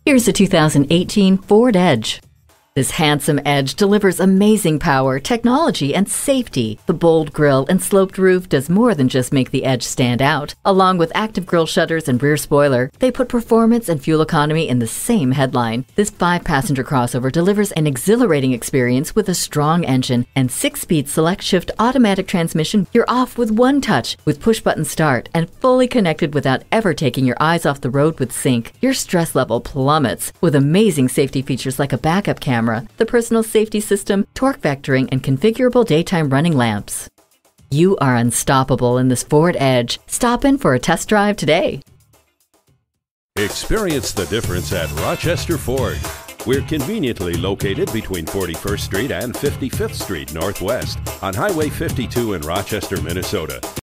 Here's a 2018 Ford Edge. This handsome Edge delivers amazing power, technology, and safety. The bold grille and sloped roof does more than just make the Edge stand out. Along with active grille shutters and rear spoiler, they put performance and fuel economy in the same headline. This 5-passenger crossover delivers an exhilarating experience with a strong engine and 6-speed select-shift automatic transmission. You're off with one touch with push-button start and fully connected without ever taking your eyes off the road with Sync. Your stress level plummets with amazing safety features like a backup camera, the personal safety system, torque vectoring, and configurable daytime running lamps. You are unstoppable in this Ford Edge. Stop in for a test drive today. Experience the difference at Rochester Ford. We're conveniently located between 41st Street and 55th Street Northwest on Highway 52 in Rochester, Minnesota.